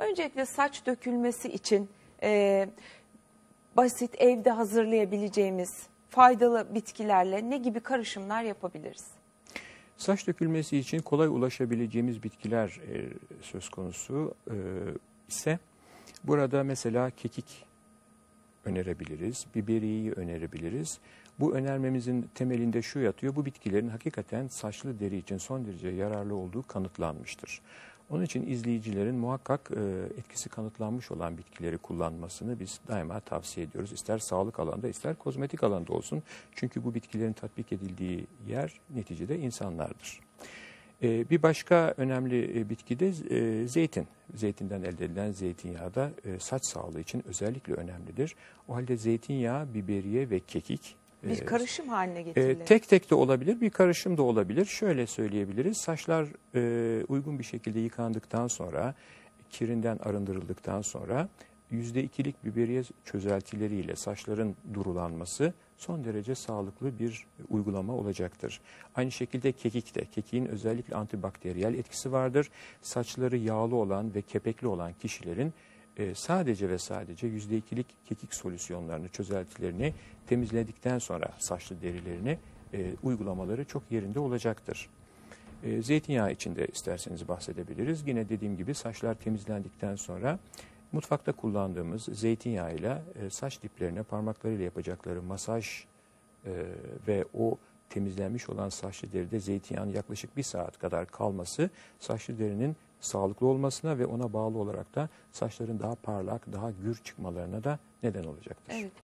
Öncelikle saç dökülmesi için basit evde hazırlayabileceğimiz faydalı bitkilerle ne gibi karışımlar yapabiliriz? Saç dökülmesi için kolay ulaşabileceğimiz bitkiler söz konusu ise burada mesela kekik önerebiliriz, biberiyeyi önerebiliriz. Bu önermemizin temelinde şu yatıyor: bu bitkilerin hakikaten saçlı deri için son derece yararlı olduğu kanıtlanmıştır. Onun için izleyicilerin muhakkak etkisi kanıtlanmış olan bitkileri kullanmasını biz daima tavsiye ediyoruz. İster sağlık alanda ister kozmetik alanda olsun. Çünkü bu bitkilerin tatbik edildiği yer neticede insanlardır. Bir başka önemli bitki de zeytin. Zeytinden elde edilen zeytinyağı da saç sağlığı için özellikle önemlidir. O halde zeytinyağı, biberiye ve kekik bir karışım haline getirilir. Tek tek de olabilir, bir karışım da olabilir. Şöyle söyleyebiliriz: saçlar uygun bir şekilde yıkandıktan sonra, kirinden arındırıldıktan sonra %2'lik biberiye çözeltileriyle saçların durulanması son derece sağlıklı bir uygulama olacaktır. Aynı şekilde kekik de, kekiğin özellikle antibakteriyel etkisi vardır. Saçları yağlı olan ve kepekli olan kişilerin sadece ve sadece %2'lik kekik solüsyonlarını, çözeltilerini temizledikten sonra saçlı derilerini uygulamaları çok yerinde olacaktır. Zeytinyağı için de isterseniz bahsedebiliriz. Yine dediğim gibi saçlar temizlendikten sonra mutfakta kullandığımız zeytinyağıyla saç diplerine parmaklarıyla yapacakları masaj ve o temizlenmiş olan saçlı deride zeytinyağının yaklaşık 1 saat kadar kalması saçlı derinin sağlıklı olmasına ve ona bağlı olarak da saçların daha parlak, daha gür çıkmalarına da neden olacaktır. Evet.